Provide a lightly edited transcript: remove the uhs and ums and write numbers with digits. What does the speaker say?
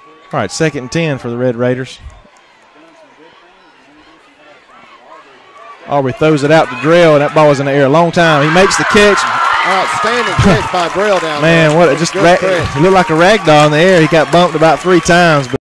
All right, 2nd and 10 for the Red Raiders. Aubrey throws it out to Drell, and that ball was in the air a long time. He makes the catch. Outstanding catch by Drell down there. Man, what it looked like a rag doll in the air. He got bumped about 3 times. But